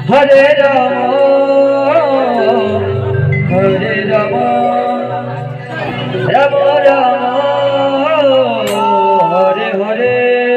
हरे राम हरे राम राम राम हरे हरे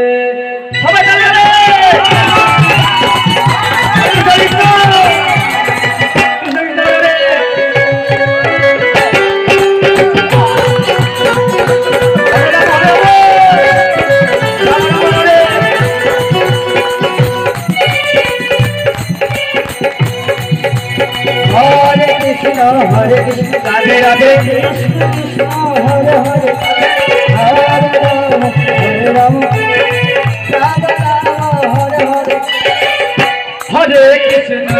हरे कृष्ण राधे राधे कृष्ण कृष्ण हरे हरे हरे राम हरे राम राम राम हरे हरे हरे कृष्ण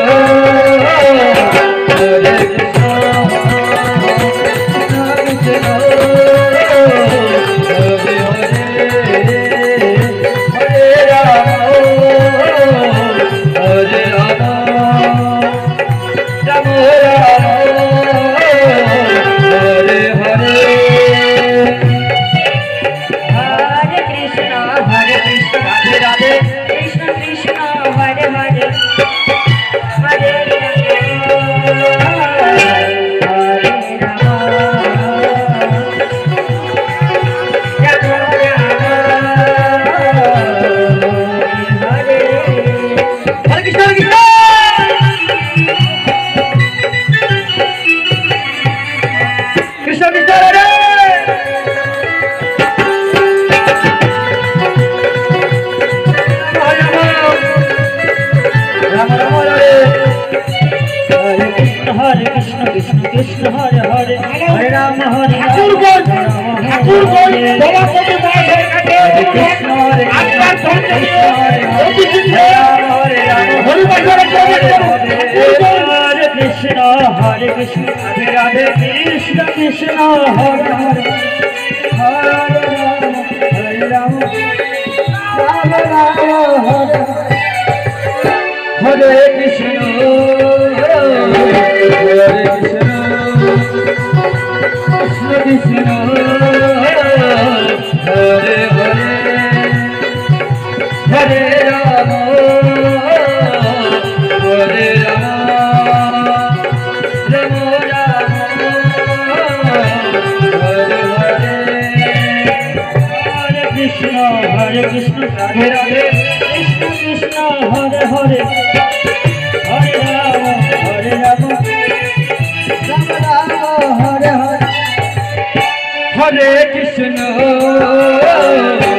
हरे कृष्ण कृष्ण हरे हरे हरे राम हरे राम राम राम हरे कृष्ण कृष्ण कृष्ण हरे हरे हरे राम हरे ठाकुर बोल बाबा को भी बात है हरे कृष्ण हरे हरे कृष्ण राधे राधे कृष्ण कृष्ण हरे हरे हरे राम राम राम हरे कृष्ण हरे कृष्ण कृष्ण कृष्ण हरे हरे हरे राम हरे राम राम राम हरे हरे कृष्ण राधे राधे कृष्ण कृष्ण हरे हरे हरे राम हरे राम राम राम हरे हरे हरे कृष्ण